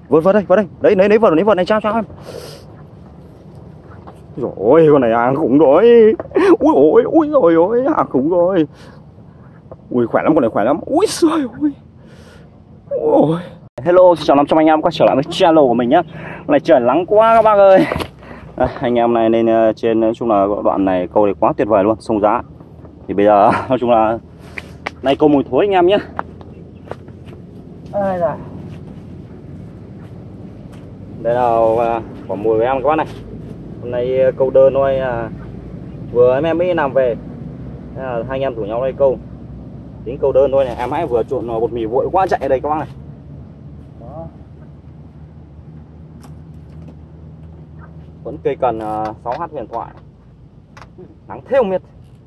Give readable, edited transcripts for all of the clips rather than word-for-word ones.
Vớt đây, vớt đây. Đấy, lấy vợt này trao em. Rồi, con này hàng khủng rồi. Ui rồi, hàng khủng rồi. Ui, khỏe lắm, con này khỏe lắm. Ui giời ơi. Ôi. Hello, xin chào 500 anh em quay trở lại với channel của mình nhá. Hôm nay trời nắng quá các bác ơi. Anh em này nên trên nói chung là đoạn này câu này quá tuyệt vời luôn, sông Giá. Thì bây giờ nói chung là nay câu mùi thối anh em nhé. Đây là quả mùi của em các bác này. Hôm nay câu đơn thôi, vừa em mới làm về, hai anh em rủ nhau đây câu, tính câu đơn thôi này. Em hãy vừa trộn bột mì vội quá chạy ở đây các bác này. Đó. Vẫn cây cần 6H huyền thoại, nắng thế không biết,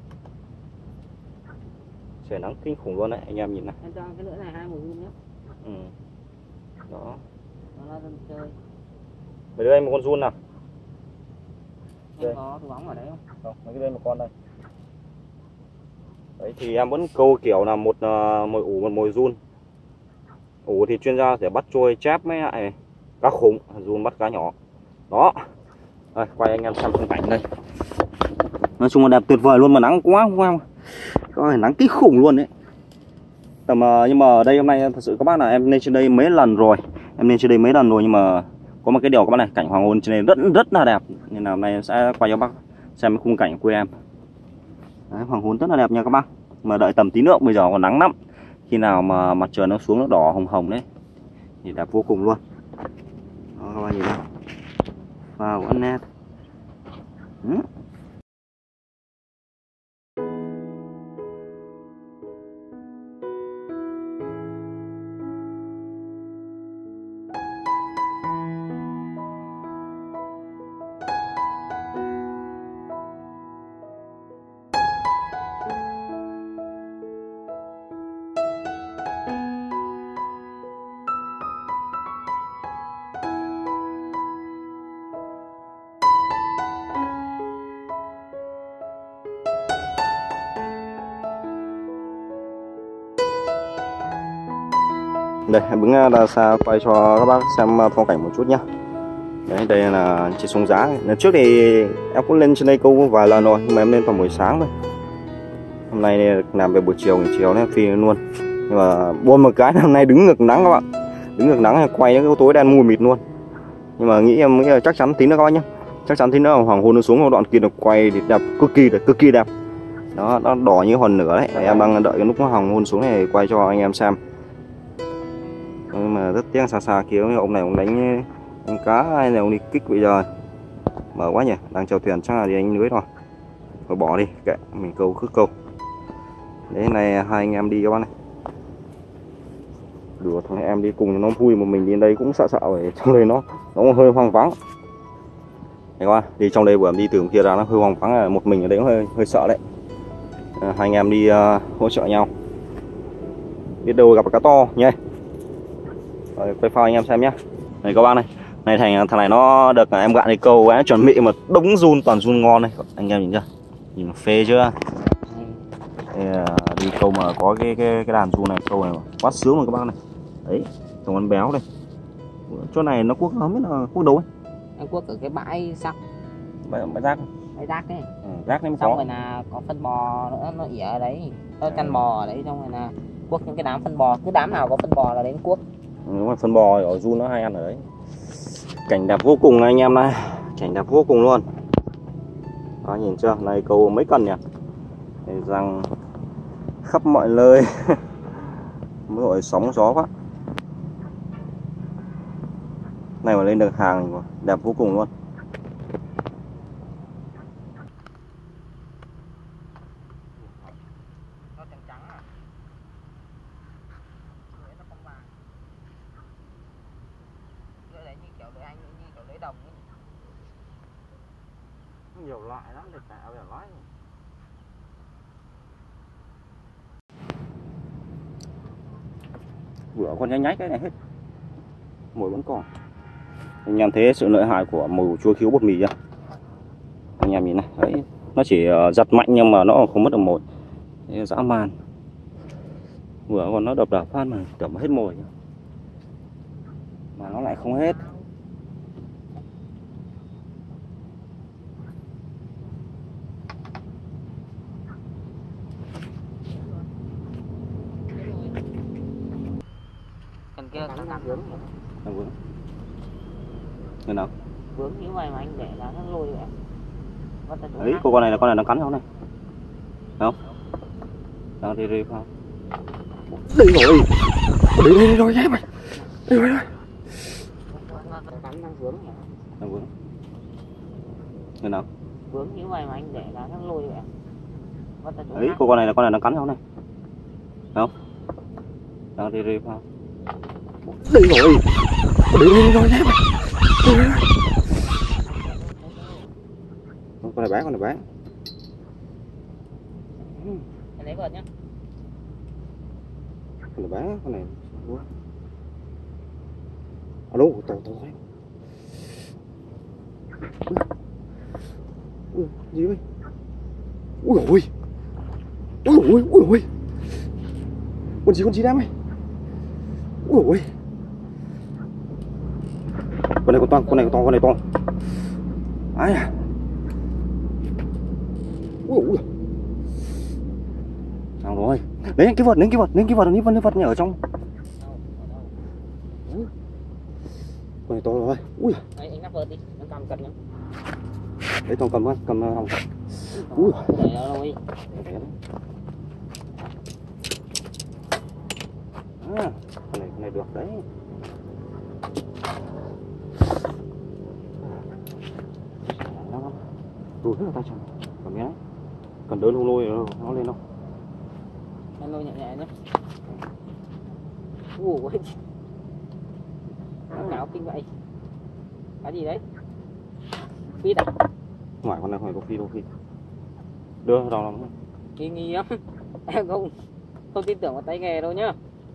trời nắng kinh khủng luôn đấy anh em nhìn này. Em cho cái lưỡi này 2 mùi nhé. Đó. Nó ra dân chơi. Mày đưa em một con giun nào. Em có túi bóng ở đấy không? Không, mấy cái đây một con đây. Đấy thì em vẫn câu kiểu là một mồi ủ, một mồi giun. Ủ thì chuyên gia sẽ bắt trôi chép mấy lại cá khủng, giun bắt cá nhỏ. Đó. Đây, quay anh em xem khung cảnh đây. Nói chung là đẹp tuyệt vời luôn, mà nắng quá không em. Coi nắng kinh khủng luôn đấy. Tầm nhưng mà ở đây hôm nay thật sự các bác là em lên trên đây mấy lần rồi. Em lên trên đây mấy lần rồi nhưng mà có một cái điều các bác này, cảnh hoàng hôn trên đây rất là đẹp. Nên là hôm nay em sẽ quay cho bác xem cái khung cảnh của quê em. Đấy, hoàng hôn rất là đẹp nha các bác. Mà đợi tầm tí nữa, bây giờ còn nắng lắm. Khi nào mà mặt trời nó xuống nó đỏ hồng hồng đấy thì đẹp vô cùng luôn. Đó, các bác nhìn này. Wow, vẫn nét. Đây, em đứng ra xa quay cho các bác xem phong cảnh một chút nhá. Đấy, đây là trên sông Giá. Lần trước thì em cũng lên trên đây câu vài lần rồi, nhưng mà em lên tầm buổi sáng thôi. Hôm nay làm về buổi chiều, nghỉ chiều nên phi luôn. Nhưng mà buồn một cái hôm nay đứng ngược nắng các bạn. Đứng ngược nắng quay những cái tối đen mù mịt luôn. Nhưng mà em nghĩ là chắc chắn tí nữa các bác nhá. Chắc chắn tí nữa hoàng hôn nó xuống đoạn kia được quay thì đẹp, cực kỳ đẹp. Đó, nó đỏ như hòn lửa đấy. Em đang đợi cái lúc nó hoàng hôn xuống này quay cho anh em xem. Nhưng mà rất tiếc xa kia ông này ông đánh cá hay là ông đi kích bây giờ mở quá nhỉ, đang chèo thuyền chắc là đi đánh lưới rồi, thôi bỏ đi kệ, mình câu cứ câu. Đấy này, hai anh em đi các bác này, đùa thằng em đi cùng nó vui, một mình đi đến đây cũng sợ bởi trong đây nó hơi hoang vắng. Đấy các bác, đi trong đây vừa đi từ kia ra nó hơi hoang vắng, một mình ở đấy cũng hơi sợ đấy. Hai anh em đi hỗ trợ nhau, biết đâu gặp cá to nhé. Rồi, quay phao anh em xem nhé. Này các bác này, thằng này nó được em gạn đi câu ấy, chuẩn bị mà đống giun, toàn giun ngon này anh em nhìn chưa, nhìn phê chưa. Đây, đi câu mà có cái đàn giun này, câu này quá sướng rồi các bác này. Đấy, trông con béo đây. Chỗ này nó cuốc không biết là cuốc đâu ấy. Em cuốc ở cái bãi sắt, bãi rác, bãi rác ấy. Rác đấy. Xong rồi là có phân bò nữa, nó ỉa ở đấy, nó chăn bò ở đấy, xong rồi là cuốc những cái đám phân bò, cứ đám nào có phân bò là đến cuốc. Đúng rồi, phân bò ở giun nó hay ăn ở đấy. Cảnh đẹp vô cùng anh em này, cảnh đẹp vô cùng luôn. Đó, nhìn chưa, này câu mấy cần nhỉ, rằng khắp mọi nơi. Mới gọi sóng gió quá. Này mà lên được hàng đẹp vô cùng luôn. Nhiều loại lắm để tạo để nói. Vừa con nhái cái này hết, mồi vẫn còn. Anh em thấy sự lợi hại của mồi chua khiếu bột mì chưa? Anh em nhìn này, đấy, nó chỉ giật mạnh nhưng mà nó không mất được mồi. Đấy, dã man. Vừa còn nó đập phát mà đập hết mồi. mà nó lại không hết. Cần kia cắn vướng nhỉ? Đang vướng. Thế nào? Vướng như vậy mà anh để là nó lôi vậy. Ấy, con này là con này nó cắn không này? Không? Đang đi không? Đây rồi. Đây rồi nhé mày. Đây rồi. Cắn đang vướng nhỉ? Đang vướng. Thế nào? Vướng như vậy mà anh để là nó lôi vậy. Ấy, con này là nó cắn không này? Không? Đang đi không? Đây rồi. Đây rồi nhé mày. Con này bán, con này bán. Anh lấy vợt nhá. Con này bán, con này. Alo, to đấy. Ui, gì vậy? Ui ôi. Ui ôi. Con gì đám mày? Ui ôi. Con này con to. Ai à? Ui. Sao rồi? Đấy cái vật nhỉ ở trong. Con này to rồi. Ui. Đấy, anh nắp vợt đi, nó cầm cân nhá. Đấy Tom cầm lòng. Ui. Để nó lôi. À, con này được đấy. Rùi hết tay chân. Còn nhé. Cần đỡ không lôi nó lên đâu. Anh lôi nhẹ nhẹ nhé. Ui. Nó nào kinh vậy? Cái gì đấy? Phi à? Ngoài con này phải đô phi. Đưa đầu lòng. Nghi lắm. Em không tin tưởng vào tay nghề đâu nhá.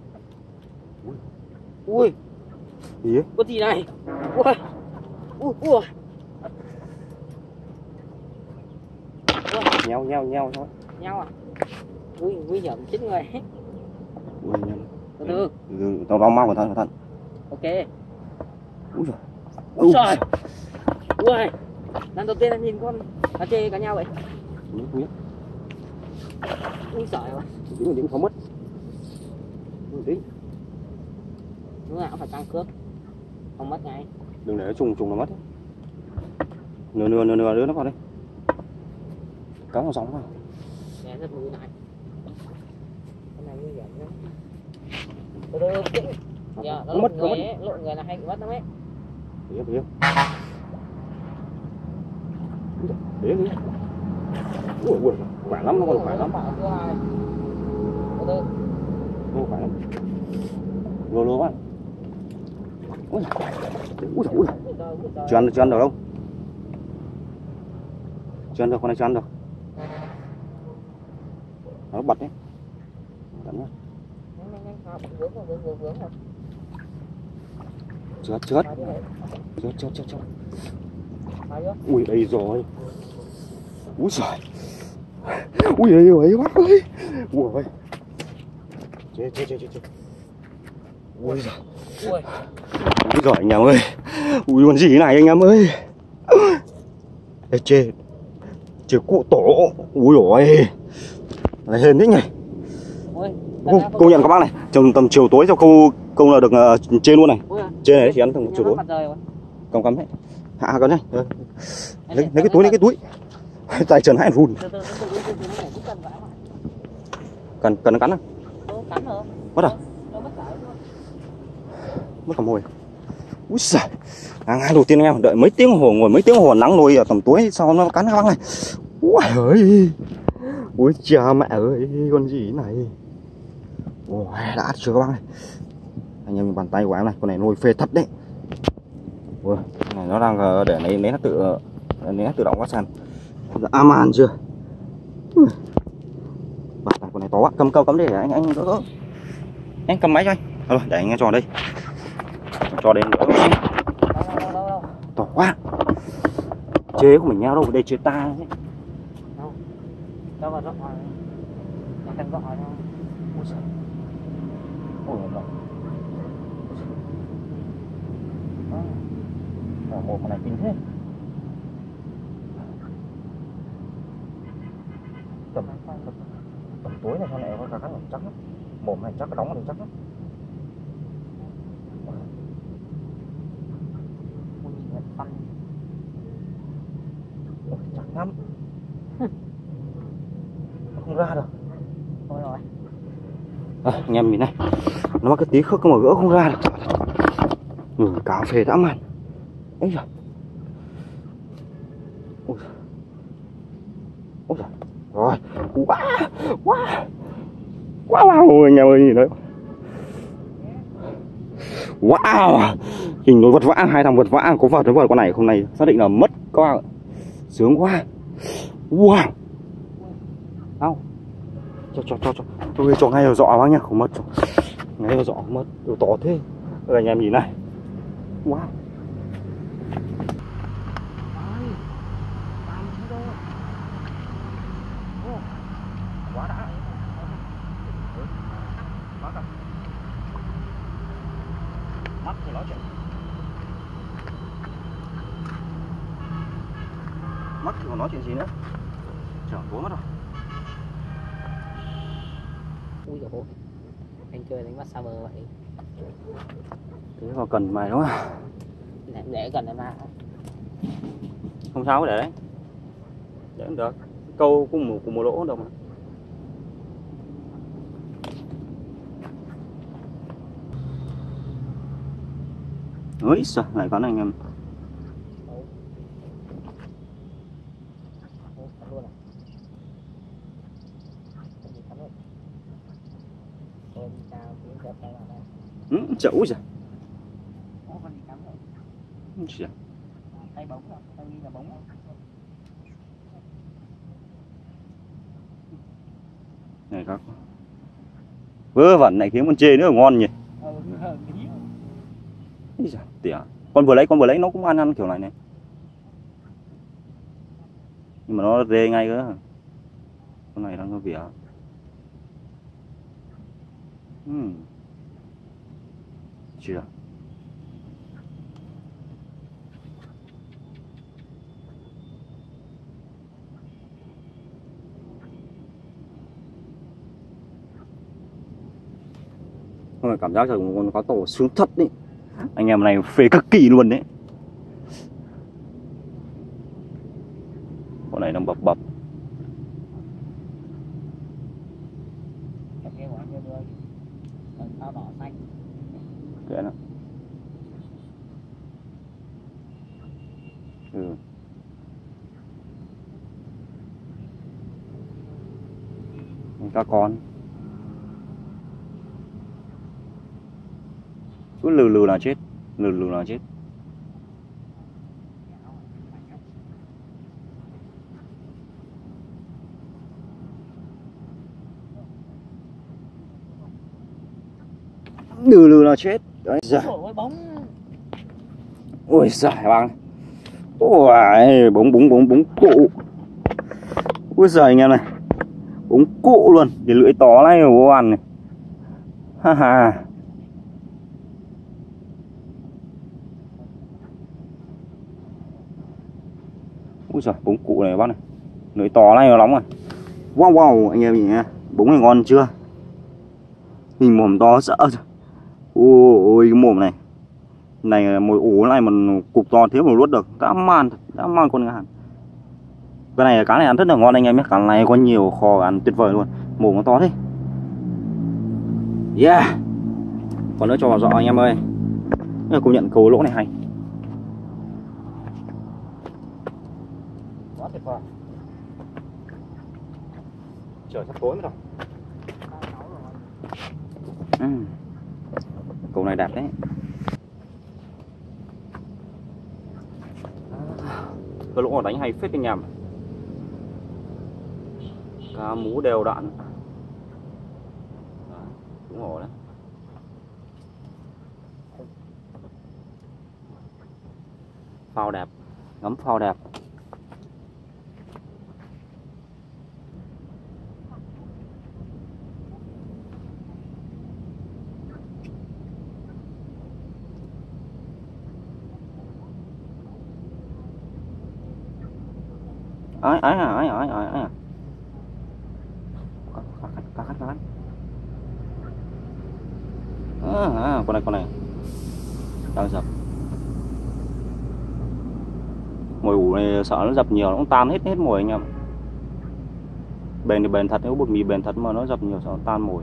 Ui. Gì ấy? Con gì này? Ui. Nheo thôi. Nhau à? Ui, nguy hiểm chết người. Ui, Từ. Tao đau mau cẩn thận. Ok. Úi giời. Úi giời. Ui. Lần đầu tiên em nhìn con cá chê cá nhau vậy. Ui. Úi giời ơi. Điểm không mất. Tí. Lúc nào cũng phải tăng cước. Không mất ngay. Đừng để trùng nó mất. Nửa đứa nó vào đây. Cá vào sóng vào. Nghe rất mũi này. Cái này nguy hiểm lắm. Từ tĩnh. Dạ, nó lộn người là hay bị mất lắm ấy. Biết. Đấy. Ui, khỏe lắm, nó còn khỏe lắm. Từ. Nó khỏe lắm. Lô quá. Ui. Chưa ăn được đâu. Chưa ăn được, con này chưa ăn được. Nó bật đấy. Tận nhá. Chết. Ui đây rồi. Úi giời. Ui đây rồi bác ơi. Ui. Chết. Ui giời. Ui giời anh em ơi. Ui con gì này anh em ơi. Ê chê cụ tổ. Ui ôi. Này hên thế nhỉ. Công nhận các bác này, tầm chiều tối cho câu là được trên luôn này. Trên này chỉ ăn tầm chiều tối. Cầm hết. Hạ con này. Lấy cái túi. Tay chân hãy run. Cần nó cắn à? Mất à? Mất cả mồi. Úi giời. Ngày đầu tiên anh em đợi mấy tiếng hồ nắng nồi ở tầm tối sau nó cắn các bác này. Ui ơi. Ui cha mẹ ơi, con gì này. Ôi đã chưa các bác này. Anh em bàn tay của em này, con này nuôi phê thật đấy. Ui, này nó đang để lấy nó tự động qua sàn. Aman chưa? Bạn này con này to quá, cầm để anh đỡ. Anh cầm máy cho anh. Rồi, để anh cho đây. Cho đây nữa. To quá. Chế của mình nhau đâu, đây chế ta ấy. Cho vào rót ngoài. Nó cần gọi đâu. Ôi giời. Ôi giời. Một con này kinh thế. Tầm tối này con này có cá cắn chắc lắm. Mồm này chắc cái đóng này chắc lắm. Chắc lắm. Không ra được. Thôi rồi. Anh em nhìn này, nó mắc cái tí khớp mà gỡ không ra được. Cà phê đã mặn. Ôi giời. Ôi giời. Rồi. Wow, anh em ơi nhìn đấy. Wow. Hình nó vật vã, hai thằng vật vã, có vật với vật con này hôm nay xác định là mất các bạn ạ. Sướng quá. Wow. Đâu. Cho ngay vào dọ bác nhá, không mất. Ngay vào dọ không mất. Đồ to thế. Rồi anh em nhìn này. Wow. Quá đã. Mắt thì nói chuyện. Mắt thì còn nói chuyện gì nữa. Trời tối mất rồi. Ui dồi ôi. Anh chơi đánh bắt xa bờ vậy. Thế mà cần mày đúng không? Để gần em à. Không sao để đấy. Để cũng được. Câu cùng một lỗ đâu mà. Ôi sao lại có anh em. Chậu rồi. Tay bóng rồi, tay là bóng. Này các vớ vẩn này kiếm con chê nữa ngon nhỉ. Tỉa. Con vừa lấy nó cũng ăn kiểu này này. Nhưng mà nó rê ngay cơ. Con này đang có vỉa. Chưa. Không, cảm giác là con cá tổ sướng thật đấy. Anh em này phê cực kỳ luôn đấy. Con này đang bập. Kệ nó. Cá con. Cứ lừ là chết. Lừ là chết. Lừ là chết. Đấy giời. Ôi giời băng. Ôi bóng cụ. Ôi giời anh em này. Bóng cụ luôn. Cái lưỡi to này vô ăn này. Ha ha. Ui giời, bóng cụ này bác này. Lưỡi to này nó nóng rồi. Wow, anh em nhìn nha. Bóng này ngon chưa? Hình mồm to sợ rồi. Ôi cái mồm này. Này mồi ổ này mà cục to thế mà luốt được. Đã man con ngàn. Cái này cá này ăn rất là ngon anh em nhé. Cá này có nhiều kho ăn tuyệt vời luôn. Mồm nó to thế. Yeah. Còn nữa cho vào giọ anh em ơi. Công nhận câu lỗ này hay. Quá tuyệt vời. Trời sắp tối mới rồi. Câu này đẹp đấy. Cái lỗ đánh hay phết anh em. Cá mú đều đặn. Đúng rồi đấy. Phao đẹp. Ngắm phao đẹp. ấy cá khách con này đang dập. Mồi ủ này sợ nó dập nhiều nó cũng tan hết mồi anh em. Bền thì bền thật, nếu bột mì bền thật mà nó dập nhiều sợ nó tan mồi.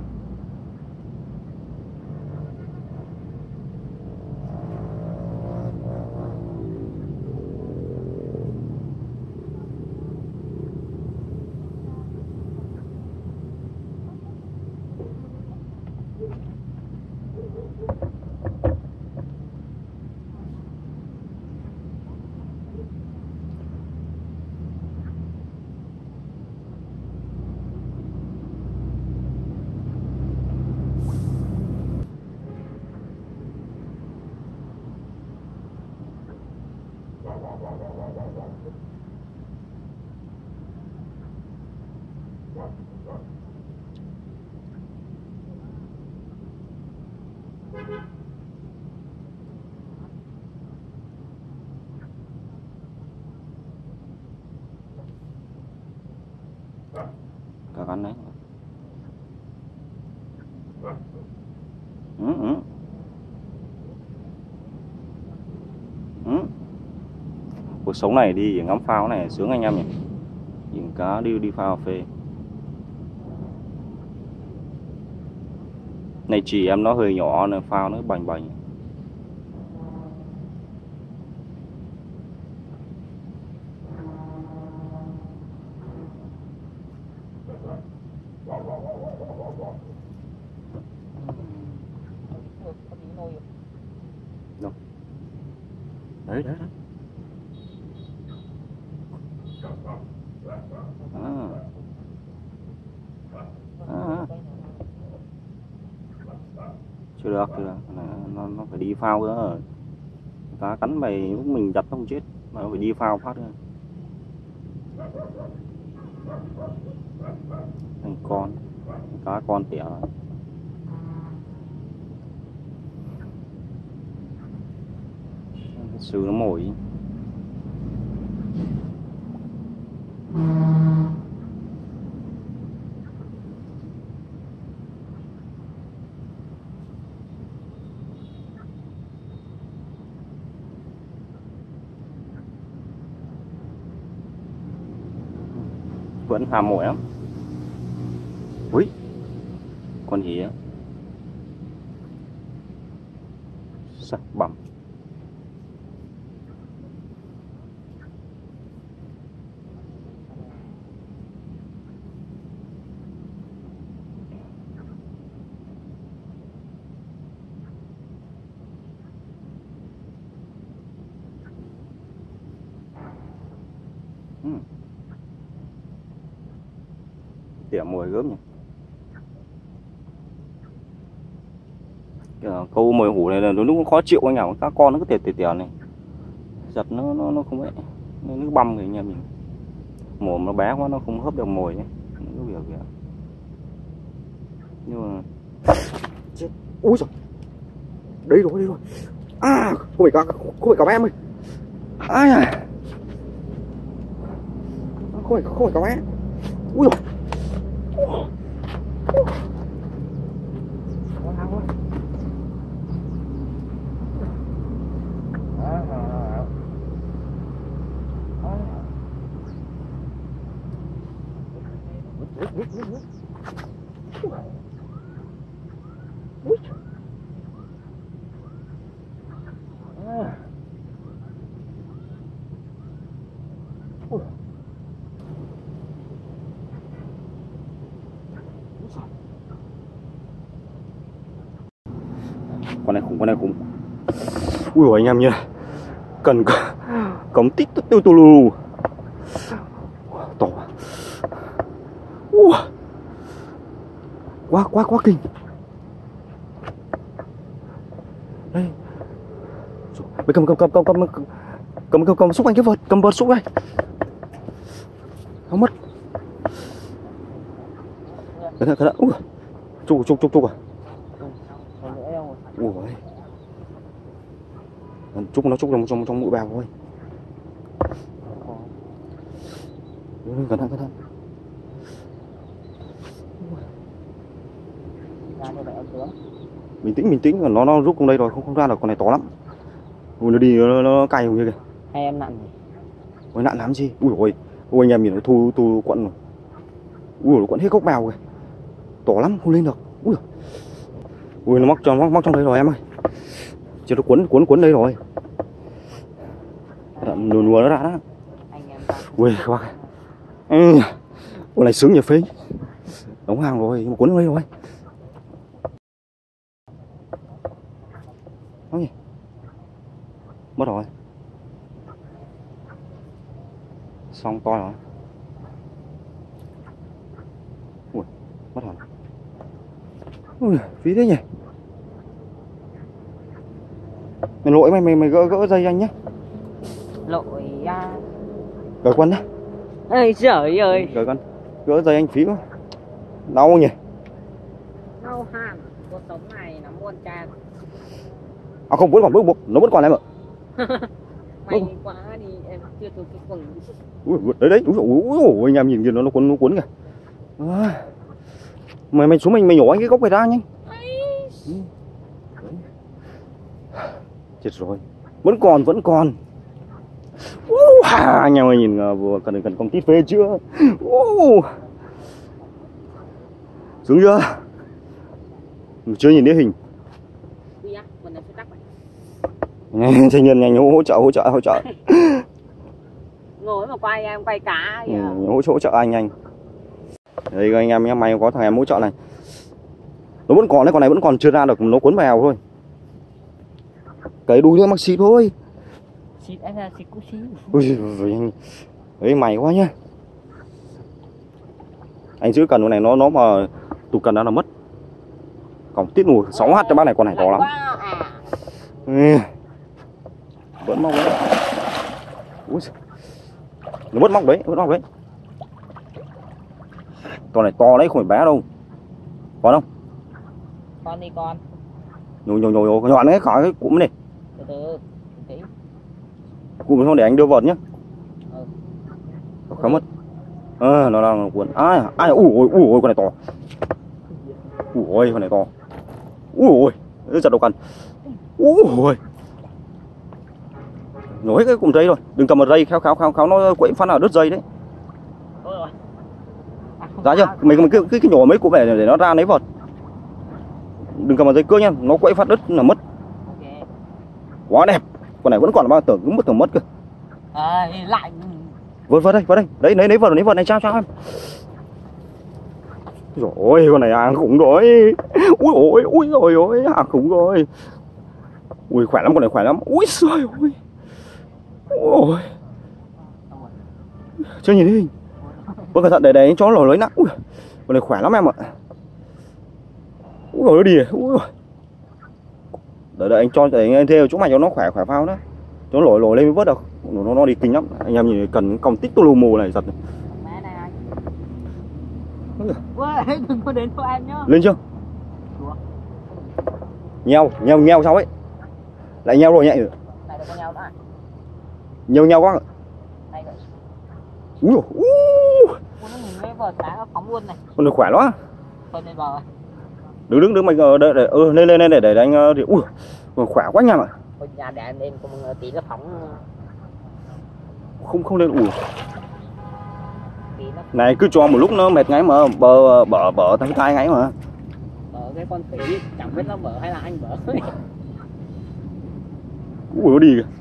Cá cắn đấy. Cuộc sống này đi ngắm phao này sướng anh em nhỉ. Nhìn cá đi phao phê. Này chỉ em nó hơi nhỏ nên phao nó bành. Đâu? Đấy. Chưa được. Nó phải đi phao nữa. Cá cắn mày lúc mình giật nó không chết mà nó phải đi phao phát nữa. Thành con cá con tỉa rồi. Sư nó mồi. Vẫn hàm mồi lắm. Ui, con gì á? Sắc bầm. Tỉa mồi gớm nhỉ. Câu mồi hủ này là nó cũng khó chịu anh ạ. Các con nó cứ tỉa này. Giật nó không ấy. Nó băm người anh em mình. Mồm nó bé quá nó không hấp được mồi nhé. Nó việc kìa. Nhưng mà chết. Ui giời. Đây rồi. À, không phải cá bé em ơi. Ai à. Không phải cá bé. Ui giời. Con này khủng. Ui dồi anh em nhá. Cần cống tít tu lù. To. Quá kinh. Đây. Mày cầm xúc anh cái vợt, cầm vợt xúc đây. Không mất. Cẩn thận. Chúc à. Ui ơi. Chúc nó trong mũi bào thôi. Cẩn thận, cẩn thận. Ra như vậy ông tướng. Bình tĩnh, nó rút trong đây rồi, không ra được, con này to lắm. Ui, nó đi nó cay không như kìa. Hai em nặng. Ôi nặng lắm gì. Ui anh em nhìn nó thu quận rồi. Ui nó quận hết gốc bào kìa. To lắm, không lên được. Ui nó móc trong đây rồi em ơi. Chứ nó cuốn đây rồi. Nùa nó ra đó. Ui các bác. Con này sướng nhờ phê. Đóng hàng rồi, mà cuốn đây rồi. Nó gì? Mất rồi. Xong to rồi. Ui, mất rồi. Ui, phí thế nhỉ. Mày lỗi mày gỡ dây anh nhé. Lội ra. Gỡ quân đấy. Ơi trời ơi. Gỡ quân. Gỡ dây anh phí quá. Đau nhỉ. Đau hàm. Cuộc sống này nó muôn tràn. À không, vẫn còn bước nó vẫn còn em ạ. May quá đi em chưa được cái quần. Ui, đấy ui anh em nhìn kìa, nó cuốn kìa. À, mày xuống mày nhổ anh cái gốc này ra nhanh. Chết rồi, vẫn còn. Anh em ơi nhìn vừa cần con tít phê chưa. Xuống chưa, chưa nhìn thấy hình. Thanh niên nhanh hỗ trợ. Ngồi mà quay em quay cá kìa. Hỗ trợ anh nhanh. Đây anh em nhé, may có thằng em hỗ trợ này. Nó vẫn còn đấy, con này vẫn còn chưa ra được, nó cuốn vào thôi. Cái đuôi thôi mắc xịt thôi. Xịt em ra xịt cũng xíu. Ui anh. Đấy mày quá nhá. Anh giữ cần con này nó mà tụt cần ra là mất. Còn tít nùi 6H cho bác này, con này to lắm. Vẫn móc đấy. Ui. Nó vẫn móc đấy. Con này to đấy, không phải bé đâu. Còn không? Con đi con. Nhồi nhọn đấy, khỏi cái cụm này. Từ tí. Cụm không để anh đưa vợt nhá. Không mất. Nó đang cuốn. Ai ui con này to. Ui con này to. Ui chặt đầu cần. Ui. Nổi cái cụm dây rồi, đừng cầm một dây khéo nó quẫy phát ở đứt dây đấy. Ra chưa? Mình cứ nhổ mấy cụm này để nó ra lấy vợt. Đừng cầm một dây cưa nha, nó quẫy phát đứt là mất. Quá đẹp. Con này vẫn còn bao tưởng mất cơ. Lại. Vợt đây. Đấy lấy vợt này trao em. Rồi con này hàng khủng rồi. Ui rồi hàng khủng rồi. Ui khỏe lắm, con này khỏe lắm. Ui trời ơi. Ôi. Chưa nhìn thấy hình. Vâng cẩn thận để anh cho nó lưới nặng. Ui. Con này khỏe lắm em ạ. Ui nó đi. Ui. Đợi anh cho để anh theo chỗ mày cho nó khỏe phao đó. Cho nó lội lên mới vớt được. Nó đi kinh lắm. Anh em nhìn cần còng tích tô lù mù này giật này. Đừng có đến cho em nhá. Lên chưa? Nheo sao ấy? Lại nheo rồi nhẹ rồi. Này có nheo nữa. Nheo quá. Ui. Nó nhìn cái vợt đá nó phóng luôn này. Con này khỏe lắm. Thôi lên bờ. Đứng mày lên để anh thì ui. Khỏe quá nha mà. Thôi nhà để em lên cùng tí nó phóng. Không lên ủi. Này cứ cho một lúc nó mệt ngay mà bờ thằng tay ngay mà. Bờ cái con khỉ chẳng biết nó bờ hay là anh bờ. Ui nó đi kìa.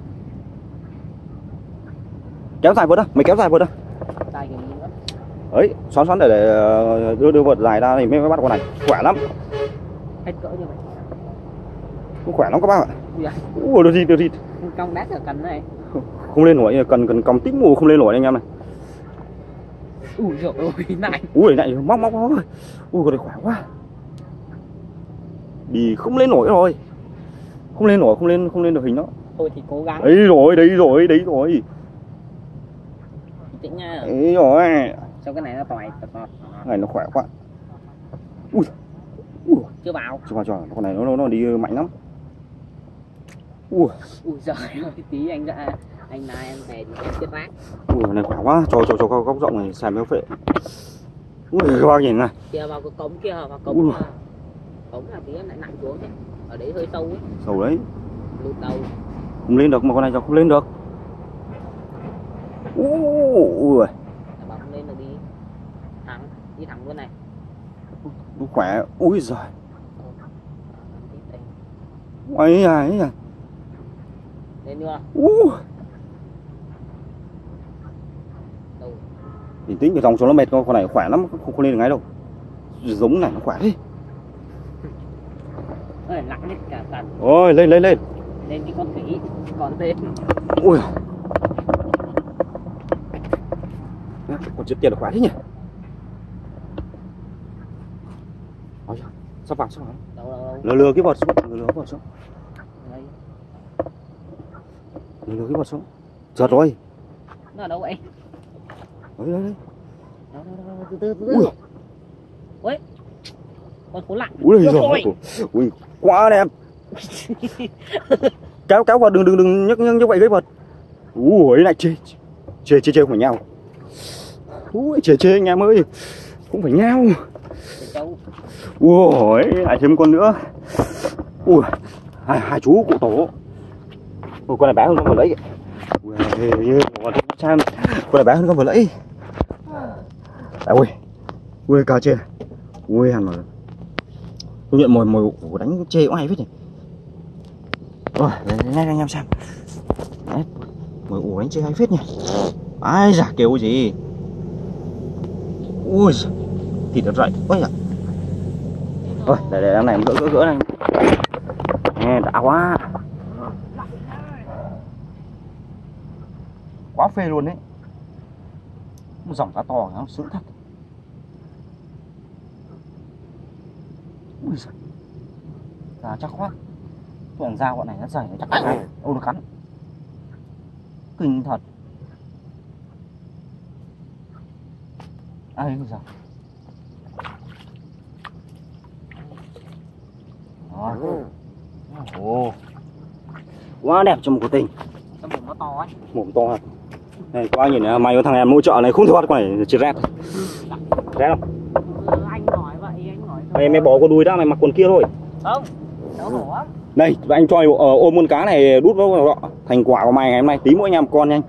Kéo dài vợt đó, mày kéo dài vợt đó. Dài kiểu gì nữa. Ấy, xoắn để đưa vợt dài ra thì mới bắt con này. Khỏe lắm. Hết cỡ như vậy. Cũng khỏe lắm các bác ạ. Ui đưa thịt. Cong đát ở cần này. Không lên nổi, cần còng tích mù không lên nổi anh em này. Ui giời ơi này. Ui này móc thôi. Ui con này khỏe quá. Đi không lên nổi rồi. Không lên được hình đó. Thôi thì cố gắng. Đấy rồi. Tĩnh nha. Đấy rồi. Sao cái này nó tỏi Này nó khỏe quá. Ui. Chưa vào. Con này nó đi mạnh lắm. Ui giời ơi tí anh ra Anh này em về thì em chết rác. Ui này khỏe quá, cho góc rộng này xài méo phệ. Ui các bác nhìn này. Kia vào cái cống kia, vào cống cống là tí em lại nặng xuống đấy. Ở đấy hơi sâu ấy. Sâu đấy. Lụt đầu. Không lên được mà con này cháu không lên được. Ui. Bảo không lên là đi thẳng luôn này. Nó khỏe. Ui giời. Ấy à. Lên chưa? Đâu? Thì tính cái dòng cho nó mệt, con này khỏe lắm, không lên được ngay đâu. Giống này nó khỏe đi. Ơi nặng hết cả cần. Ôi lên. Lên cái con khỉ còn tên. Ui. Con chết tiền là khỏe thế nhỉ. Ôi giời, sắp vào. Đâu. Lừa cái vật xuống, lừa cái vật xuống. Lừa cái vật xuống. Giật rồi. Nó ở đâu vậy? Đấy. Đâu. Từ. Ui. Con khốn lặng. Ui giời. Ui, quá đẹp. Kéo vào đừng nhấc vậy cái vật. Ui này chê không phải nhau. Ui chê anh em ơi. Cũng phải nhau. Ui lại thêm con nữa. Ui hai chú cụ tổ. Ui con này bé hơn con vừa lấy. Con này bé hơn con vừa lấy. Ui cá chê. Ui hẳn mà. Tôi nhận mồi ủ đánh chê oai phết nhỉ. Rồi nhanh anh em xem. Đấy, mồi ủ đánh chê hay phết nhỉ. Ai giả kiểu gì. Ui thịt nó dậy. Ôi giời. Thôi để em này em gỡ này. Nghe đã quá. Quá phê luôn đấy. Một dòng cá to nó sướng thật. Ui giời. Cá chắc quá. Tôi làm dao bọn này nó dày nó chắc là ô nó cắn. Kinh thật. Ai bây giờ. Đó. Ồ. Quá đẹp cho một cuộc tình. Cái mồm nó to ấy. Mồm to. Này có ai nhìn mày có thằng em hỗ trợ này không thoát con này chỉ rét. Rét không? Anh nói vậy, anh nói. Mày bỏ con đuôi ra, mày mặc quần kia thôi. Không. Xấu hổ lắm. Đây, anh cho ôm con cá này đút vào đó. Thành quả của mày ngày hôm nay tí mỗi anh em con nhanh.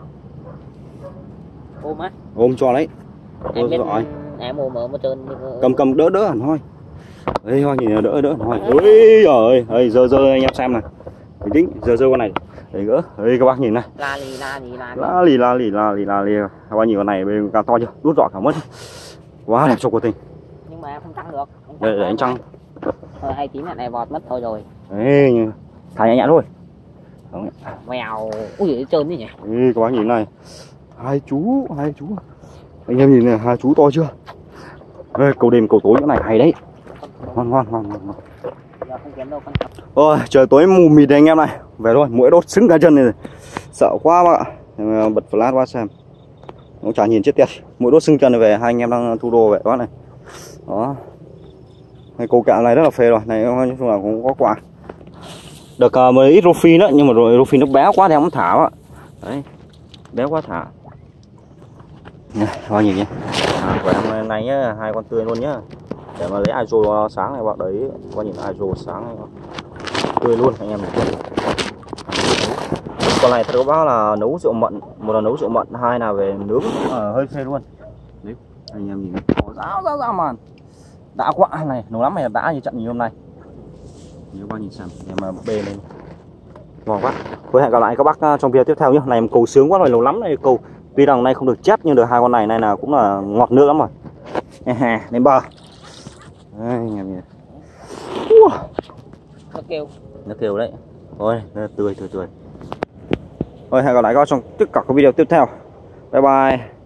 Ôm á? Ôm cho đấy. Em biết rồi. Em ôm ở một trơn. Cầm đỡ hẳn thôi. Đây thôi nhìn đỡ thôi. Ôi giời ơi, dơ anh em xem này. Bình tĩnh, dơ con này. Đấy gỡ. Đây các bác nhìn này. La lì. Các bác nhìn con này bên càng to chưa? Đút rõ cả mất. Quá đẹp cho cuộc tình. Nhưng mà em không trắng được. Để anh trăng. Thôi 29 này vọt mất thôi rồi. Đấy, thả nhẹ thôi. Mèo. Ui trơn đi nhỉ. Ê, các bác nhìn này. Hai chú. Anh em nhìn này, hai chú to chưa? Ê, cầu đêm cầu tối chỗ này hay đấy. Ngon. Giờ không kiếm đâu con. Ôi, trời tối mù mịt này anh em này. Về thôi, mũi đốt sưng cả chân này rồi. Sợ quá bác ạ. Em bật flash qua xem. Nó chả nhìn chết tiệt. Mũi đốt sưng chân này về, hai anh em đang thu đồ vậy quá này. Đó. Cái câu cạn này rất là phê rồi. Này nói chung là cũng có quả. Được mấy ít rô phi đó, nhưng mà rồi rô phi nó béo quá thì không thả á. Đấy. Béo quá thả. Nè, coi nhìn nhé. Của em này nhá, hai con tươi luôn nhá. Để mà lấy iso sáng này bạn đấy, coi nhìn iso sáng này tươi luôn anh em này. Con này thật các bác là nấu rượu mận, một là nấu rượu mận, hai là về nướng hơi phê luôn. Đấy, anh em nhìn ráo màn. Đã quá này, nấu lắm này đã như trận như hôm nay. Nếu các bác nhìn xem, em bê lên. Ngon quá. Thôi hẹn gặp lại các bác trong video tiếp theo nhé. Này em cầu sướng quá rồi, lâu lắm này cầu. Tuy rằng nay không được chép nhưng được hai con này là cũng là ngọt nước lắm rồi. Lên bờ. Đây, anh em nhìn. Nó kêu đấy. Thôi, tươi. Thôi hẹn gặp lại các bác trong tất cả các video tiếp theo. Bye bye.